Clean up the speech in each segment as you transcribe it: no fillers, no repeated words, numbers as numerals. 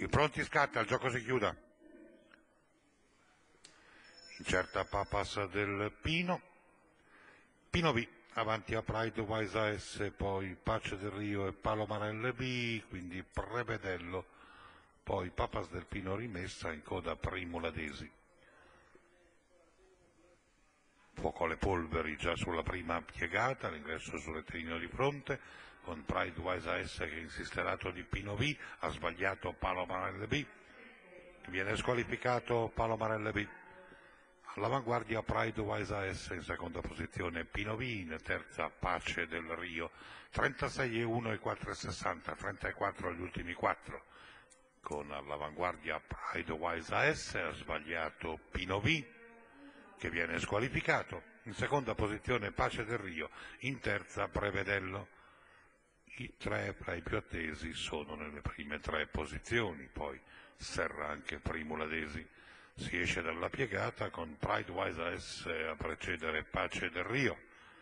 I pronti, scatta, il gioco si chiuda. Incerta Papas del Pino. Pino B, avanti a Pride Wise AS, poi Pace del Rio e Palomarelle B, quindi Prevedello, poi Papas del Pino rimessa, in coda Primula Desi. Fuoco alle polveri già sulla prima piegata, l'ingresso sul rettilineo di fronte, con Pride Wise AS che insiste lato di Pino B, ha sbagliato Palomarelle B, viene squalificato Palomarelle B. All'avanguardia Pride Wise AS, in seconda posizione Pino B, in terza Pace del Rio, 36,1 e 4,60, 34 agli ultimi 4. Con all'avanguardia Pride Wise AS, ha sbagliato Pino B, che viene squalificato. In seconda posizione Pace del Rio, in terza Prevedello. I tre fra i più attesi sono nelle prime 3 posizioni, poi serra anche Primula Desi. Si esce dalla piegata con Pride Wise AS a precedere Pace del Rio.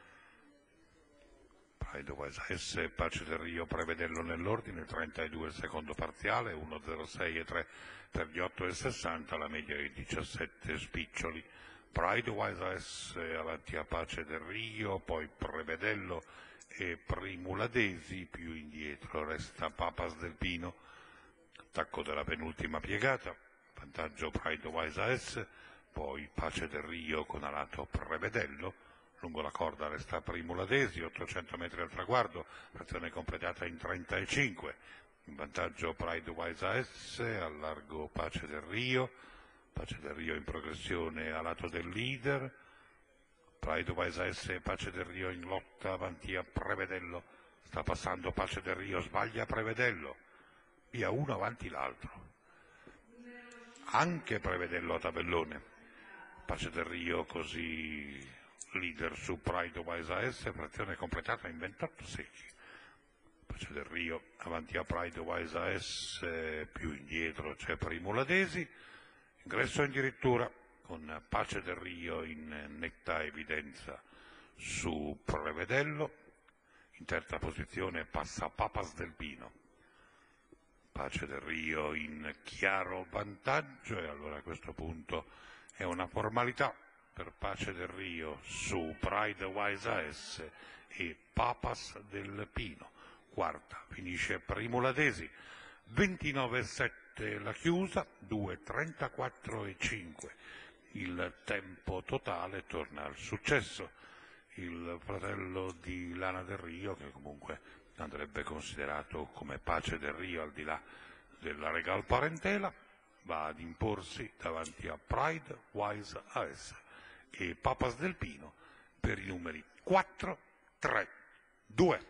Pride Wise AS e Pace del Rio Prevedello nell'ordine, 32 il secondo parziale, 1,06 e 3 per gli 8,60, la media è 17 spiccioli. Pride Wise AS avanti a Pace del Rio, poi Prevedello e Primula Desi, più indietro resta Papas del Pino. Attacco della penultima piegata. Vantaggio Pride Wise AS, poi Pace del Rio con alato Prevedello, lungo la corda resta Primula Desi, 800 metri al traguardo, frazione completata in 35, in vantaggio Pride Wise AS, al largo Pace del Rio in progressione a lato del leader, Pride Wise AS e Pace del Rio in lotta avanti a Prevedello, sta passando Pace del Rio, sbaglia Prevedello, via uno avanti l'altro. Anche Prevedello a tabellone, Pace del Rio così leader su Pride Wise AS, frazione completata in 28 secchi. Pace del Rio avanti a Pride Wise AS, più indietro c'è Primula Desi, ingresso addirittura con Pace del Rio in netta evidenza su Prevedello, in terza posizione passa Papas del Pino. Pace del Rio in chiaro vantaggio e allora a questo punto è una formalità per Pace del Rio su Pride Wise AS e Papas del Pino. Quarta finisce Primula Desi, 29,7 la chiusa, 2,34 e 5. Il tempo totale torna al successo. Il fratello di Lana del Rio, che comunque andrebbe considerato come Pace del Rio al di là della regal parentela, va ad imporsi davanti a Pride Wise AS e Papas del Pino per i numeri 4, 3, 2.